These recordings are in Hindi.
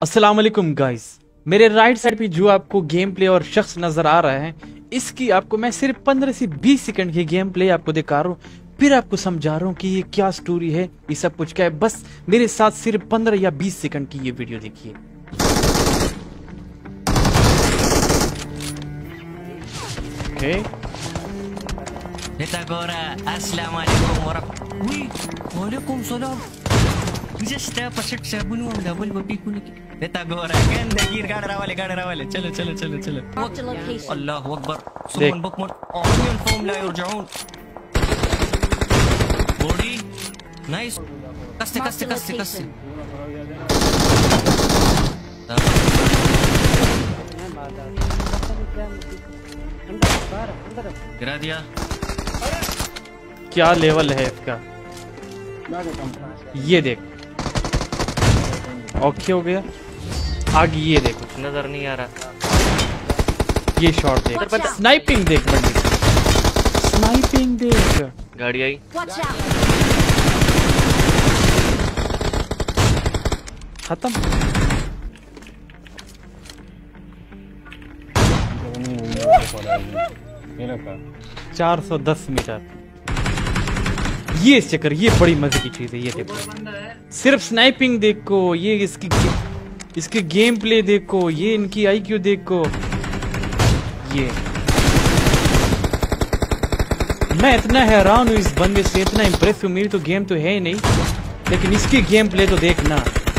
अस्सलाम वालेकुम गाइस, मेरे राइट साइड पे जो आपको गेम प्ले और शख्स नजर आ रहा है, इसकी आपको मैं सिर्फ 15 से 20 सेकंड की गेम प्ले आपको दिखा रहा हूँ, फिर आपको समझा रहा हूँ कि ये क्या स्टोरी है, ये सब कुछ क्या है। बस मेरे साथ सिर्फ 15 या 20 सेकंड की ये वीडियो देखिए। Beta Gora, Assalamualaikum warahmatullahi Waalaikumsalam. Just pasat sa bunuang double body ko niki. Beta Gora, ganda gear gaada rawale. Chalo. Allahu Akbar. Subhan bukmar. Amin qawm la yarji'un. Body. Nice. Kaste. गिरा दिया। क्या लेवल है इसका, ये देख। ओके हो गया, आगे ये देख, कुछ नजर नहीं आ रहा। ये शॉट देख, स्नाइपिंग देख, स्नाइपिंग देख। गाड़ी आई, खत्म। 410 मीटर। ये चक्कर, ये बड़ी मजे की चीज है। ये देखो, सिर्फ स्नाइपिंग देखो, ये इसकी गेम प्ले देखो, ये इनकी आईक्यू देखो। ये मैं इतना हैरान हूँ इस बंदे से, इतना इम्प्रेस हूँ। मेरी तो गेम तो है ही नहीं, लेकिन इसकी गेम प्ले तो देखना।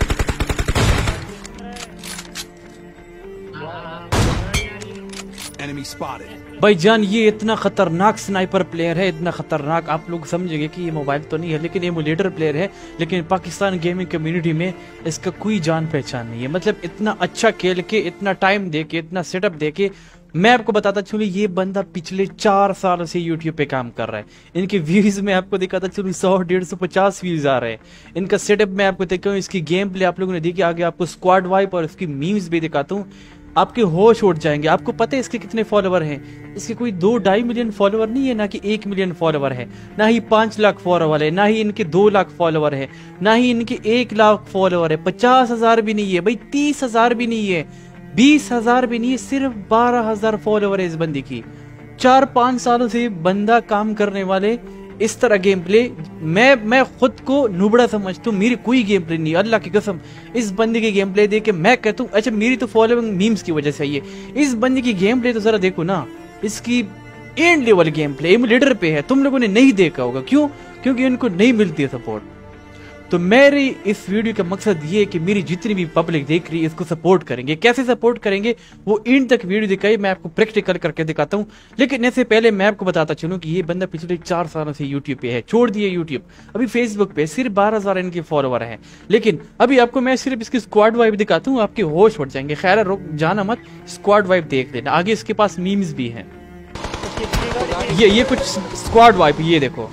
भाईजान, ये इतना खतरनाक स्नाइपर प्लेयर है, इतना खतरनाक। आप लोग समझेंगे कि ये मोबाइल तो नहीं है, लेकिन एमुलेटर प्लेयर है। लेकिन पाकिस्तान गेमिंग कम्युनिटी में इसका कोई जान पहचान नहीं है। मतलब इतना अच्छा खेल के, इतना टाइम दे के, इतना सेटअप दे के। मैं आपको बताता चलूँ, ये बंदा पिछले 4 साल से यूट्यूब पे काम कर रहा है। इनके व्यूज में आपको दिखाता चलूँ 100, 150, 50 व्यूज आ रहे हैं। इनका सेटअप मैं आपको दिखाऊँ, इसकी गेम प्ले आप लोगों ने देखी। आगे आपको स्क्वाड वाइप और इसकी मीम्स भी दिखाता हूँ, आपके होश उड़ जाएंगे। आपको पता है इसके कितने फॉलोवर हैं? इसके कोई 2-2.5 मिलियन फॉलोवर नहीं है, ना कि 1 मिलियन फॉलोवर है, ना ही 5 लाख फॉलोवर है, ना ही इनके 2 लाख फॉलोवर है, ना ही इनके 1 लाख फॉलोवर है। 50,000 भी नहीं है भाई, 30,000 भी नहीं है, 20,000 भी नहीं है, सिर्फ 12,000 फॉलोवर है इस बंदी की। 4-5 सालों से बंदा काम करने वाले इस तरह गेम प्ले। मैं खुद को नुबड़ा समझता हूँ, मेरी कोई गेम प्ले नहीं, अल्लाह की कसम। इस बंदे की गेम प्ले देख के मैं कहता हूँ, अच्छा मेरी तो फॉलोइंग मीम्स की वजह से आई है। इस बंदे की गेम प्ले तो जरा देखो ना, इसकी end level game play emulator पे है। तुम लोगों ने नहीं देखा होगा, क्यों? क्योंकि इनको नहीं मिलती है सपोर्ट। तो मेरी इस वीडियो का मकसद ये है कि मेरी जितनी भी पब्लिक देख रही है इसको सपोर्ट करेंगे। कैसे सपोर्ट करेंगे वो एंड तक वीडियो दिखाई, मैं आपको प्रैक्टिकल करके दिखाता हूँ। लेकिन इससे पहले मैं आपको बताता चलूँ कि ये बंदा पिछले 4 सालों से यूट्यूब पे है, छोड़ दिए यूट्यूब। अभी फेसबुक पे सिर्फ 12,000 इनके फॉलोवर हैं। लेकिन अभी आपको मैं सिर्फ इसकी स्क्वाड वाइब दिखाता हूँ, आपके होश उड़ जाएंगे। खैर रुक जाना मत, स्क्वाड वाइब देख लेना। आगे इसके पास मीम्स भी हैं। ये कुछ स्क्वाड वाइब, ये देखो।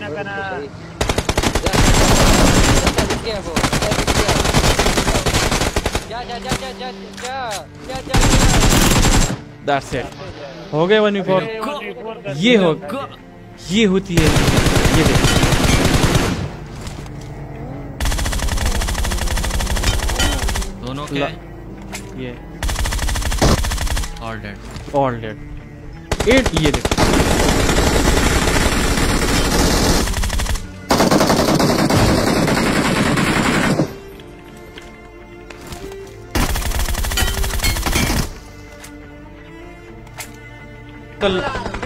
That's it. हो गए 1v4। ये होती है, ये देखो। दोनों क्या? ये ऑल डेड। 8, ये देखो। कल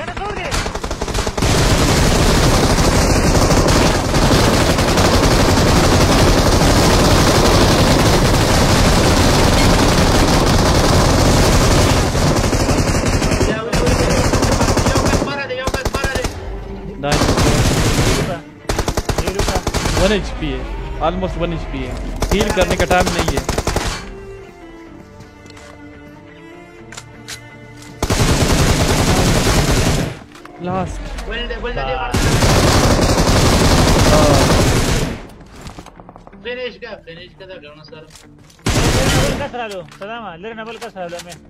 वन HP है, ऑलमोस्ट 1 HP है। हील करने का टाइम नहीं है। लास्ट फिनिश का करना सर। कसरा लो सलाम ले नबल कसरा लो मैं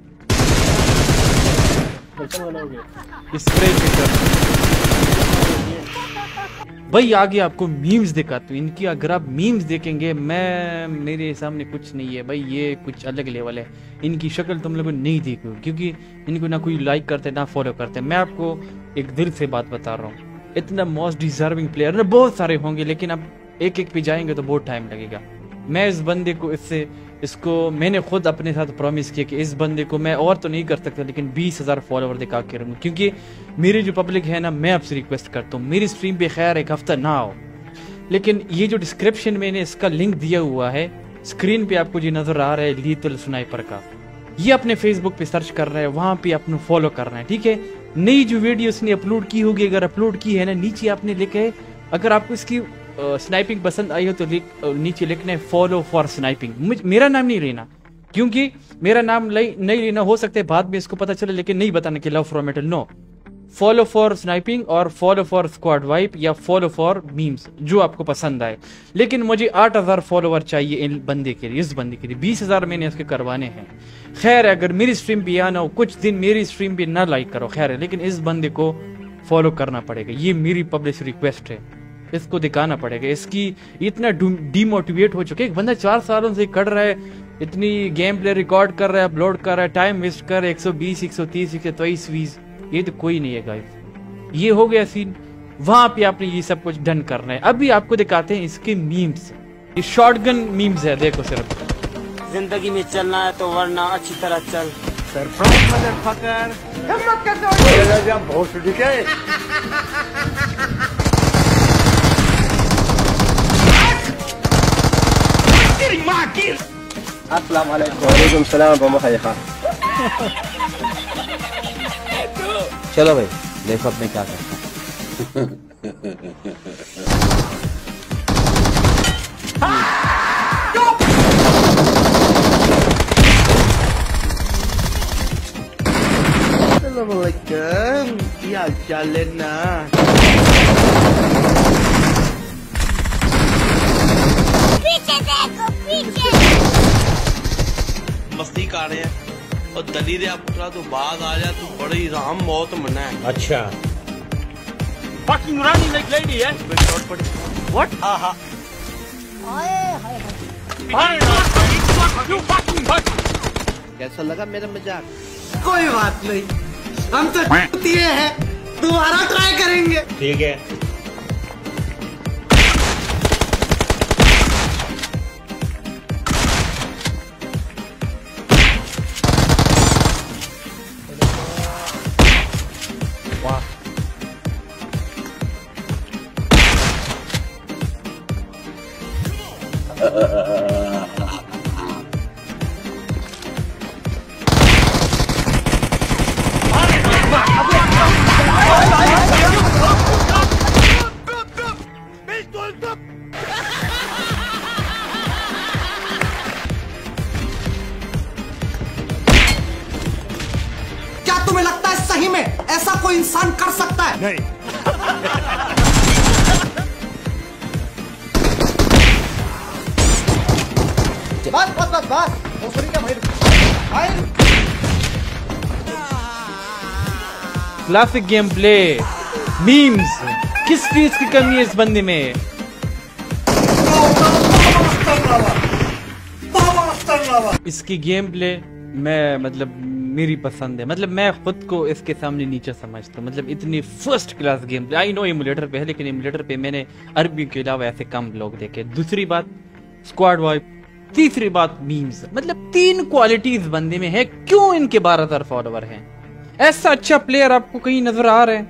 स्प्रे भाई आगे आपको मीम्स दिखाता हूँ इनकी। अगर आप मीम्स देखेंगे, मेरे सामने कुछ नहीं है भाई, ये कुछ अलग लेवल है। इनकी शक्ल तुम लोगों ने नहीं देखी क्योंकि इनको ना कोई लाइक करते ना फॉलो करते। मैं आपको एक दिल से बात बता रहा हूँ, इतना मोस्ट डिजर्विंग प्लेयर ना बहुत सारे होंगे, लेकिन अब एक एक पे जाएंगे तो बहुत टाइम लगेगा। मैं इस बंदे को इसको मैंने खुद अपने साथ प्रॉमिस किया कि इस बंदे को मैं और तो नहीं कर सकता, लेकिन 20,000 फॉलोवर दिखा के रहूँगा। क्योंकि मेरी जो पब्लिक है ना, मैं आपसे रिक्वेस्ट करता हूँ मेरी स्ट्रीम पे खैर एक हफ्ता ना आओ, लेकिन ये जो डिस्क्रिप्शन में इसका लिंक दिया हुआ है स्क्रीन पे आपको जो नजर आ रहा है लीथल स्नाइपर का, ये अपने फेसबुक पे सर्च कर रहा है, वहां पे अपने फॉलो करना है, ठीक है। नई जो वीडियो उसने अपलोड की होगी, अगर अपलोड की है ना, नीचे आपने लिखा है, अगर आपको इसकी स्नाइपिंग पसंद आई हो तो नीचे लिखना है फॉलो फॉर स्नाइपिंग। मेरा नाम नहीं लेना, क्योंकि मेरा नाम नहीं लेना, हो सकता है बाद में इसको पता चले, लेकिन नहीं बताना कि love from metal, no. Follow for sniping और फॉलो फॉर स्क्वाड वाइप या फॉलो फॉर मीम्स, जो आपको पसंद आए। लेकिन मुझे 8,000 फॉलोवर चाहिए इन बंदे के लिए, इस बंदे के लिए 20,000 मैंने इसके करवाने हैं। खैर है, अगर मेरी स्ट्रीम पे आना हो, कुछ दिन मेरी स्ट्रीम पे ना लाइक करो, खैर है, लेकिन इस बंदे को फॉलो करना पड़ेगा। ये मेरी पब्लिक रिक्वेस्ट है, इसको दिखाना पड़ेगा। इसकी इतना डीमोटिवेट हो चुके, एक बंदा 4 सालों से कर रहा है, इतनी गेम प्ले रिकॉर्ड कर रहा है, अपलोड कर रहा है, टाइम वेस्ट कर रहा है, 120 130 123 20, ये तो कोई नहीं है गाइस। ये हो गया सीन, वहां पे आपने ये सब कुछ डन करना है। अभी आपको दिखाते हैं इसके मीम्स, ये शॉटगन मीम्स है, देखो सिर्फ। जिंदगी में चलना है तो वरना अच्छी तरह चल। सरप्राइज मदरफकर, हिम्मत कैसे हो बहुत ठीक है। अस्सलाम वालेकुम। वालेकुम सलाम बम खैखा। चलो भाई देखो अब मैं क्या करता हूँ। क्या चाल लेना। पीछे देखो पीछे। मस्ती कर रहे हैं और दली दे पुत्रा तू बाग आ जा, तू बड़ी राम मौत मना है। अच्छा fucking running like lady है। शॉट पड़ी What? हाँ हाँ कैसा लगा मेरा मजाक? कोई बात नहीं, हम तो दिए हैं, दोबारा ट्राई करेंगे। ठीक है। क्या तुम्हें लगता है सही में ऐसा कोई इंसान कर सकता है? नहीं। बस बस बस बस क्या भाई? क्लासिक गेम प्ले, मीम्स, किस चीज की कमी है इस बंदे में? इसकी गेम प्ले मैं मतलब मेरी पसंद है, मतलब मैं खुद को इसके सामने नीचे समझता हूँ। मतलब इतनी first class game play, I know emulator पे है, लेकिन एमुलेटर पे मैंने अरबी के अलावा ऐसे कम लोग देखे। दूसरी बात स्क्वाड वाइप, तीसरी बात मीम्स, मतलब 3 क्वालिटीज बंदे में है। क्यों इनके 12,000 फॉलोवर हैं? ऐसा अच्छा प्लेयर आपको कहीं नजर आ रहा है?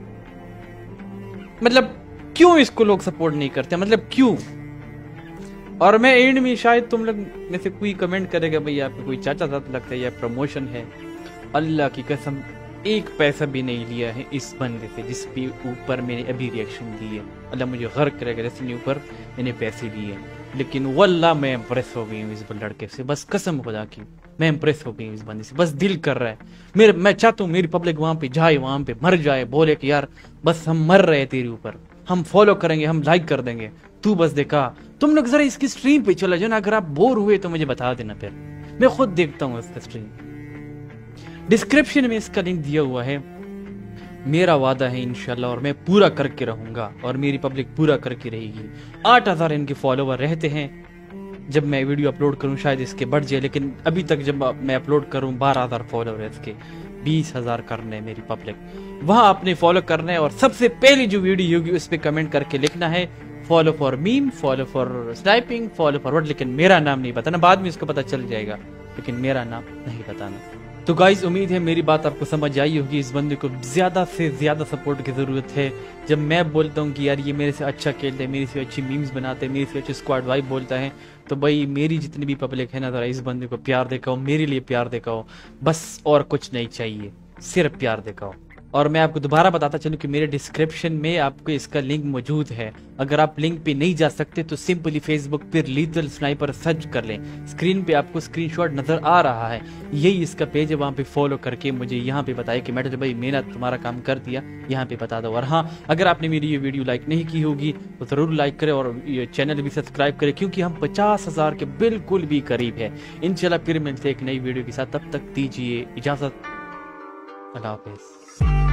मतलब क्यों इसको लोग सपोर्ट नहीं करते, मतलब क्यों? और मैं एंड में शायद तुम लोग में से कोई कमेंट करेगा भाई आपको कोई चाचा साथ लगता है या प्रमोशन है। अल्लाह की कसम 1 पैसा भी नहीं लिया है इस बंदे से जिस पे ऊपर मैंने अभी रिएक्शन दी है। अल्लाह मुझे गर्क करेगा जिसने ऊपर मैंने पैसे लिए, लेकिन वल्लाह मैं इम्प्रेस हो गई हूँ इस लड़के से, बस कसम खुदा की मैं इम्प्रेस हो गई हूँ इस बंदे से। बस दिल कर रहा है मैं चाहता हूँ मेरी पब्लिक वहां पे जाए, वहां पे मर जाए, बोले कि यार बस हम मर रहे हैं तेरे ऊपर, हम फॉलो करेंगे, हम लाइक कर देंगे, तू बस देखा। तुम लोग जरा इसकी स्ट्रीम पे चला जाओ ना, अगर आप बोर हुए तो मुझे बता देना, फिर मैं खुद देखता हूँ इसका स्ट्रीम। डिस्क्रिप्शन में इसका लिंक दिया हुआ है, मेरा वादा है इंशाल्लाह, और मैं पूरा करके रहूंगा और मेरी पब्लिक पूरा करके रहेगी। 8000 इनके फॉलोवर रहते हैं। जब मैं वीडियो अपलोड करूं शायद इसके बढ़ जाए, लेकिन अभी तक जब मैं अपलोड करूं 12000 फॉलोवर है इसके। 20000 करने मेरी पब्लिक, वहां आपने फॉलो करना है और सबसे पहली जो वीडियो होगी उस पर कमेंट करके लिखना है follow for meme, follow for sniping, follow for what, लेकिन मेरा नाम नहीं बताना। बाद में इसको पता चल जाएगा, लेकिन मेरा नाम नहीं बताना। तो गाइस, उम्मीद है मेरी बात आपको समझ आई होगी। इस बंदे को ज्यादा से ज्यादा सपोर्ट की जरूरत है। जब मैं बोलता हूँ कि यार ये मेरे से अच्छा खेलते हैं, मेरे से अच्छी मीम्स बनाते हैं, मेरे से अच्छी स्क्वाड वाइब बोलता है, तो भाई मेरी जितनी भी पब्लिक है ना, जरा इस बंदे को प्यार दिखाओ, मेरे लिए प्यार दिखाओ, बस और कुछ नहीं चाहिए, सिर्फ प्यार दिखाओ। और मैं आपको दोबारा बताता चलूं कि मेरे डिस्क्रिप्शन में आपको इसका लिंक मौजूद है। अगर आप लिंक पे नहीं जा सकते तो सिंपली फेसबुक पर लीथल स्नाइपर सर्च कर लें। स्क्रीन पे आपको स्क्रीनशॉट नजर आ रहा है, यही इसका पेज है। वहाँ पे फॉलो करके मुझे यहाँ पे बताया कि मैडम भाई मैंने तुम्हारा काम कर दिया, यहाँ पे बता दो। और हाँ, अगर आपने मेरी ये वीडियो लाइक नहीं की होगी तो जरूर लाइक करें और ये चैनल भी सब्सक्राइब करें, क्योंकि हम 50,000 के बिल्कुल भी करीब है। इंशाल्लाह फिर मिलते एक नई वीडियो के साथ, तब तक दीजिए इजाजत। अल्लाह हाफिज।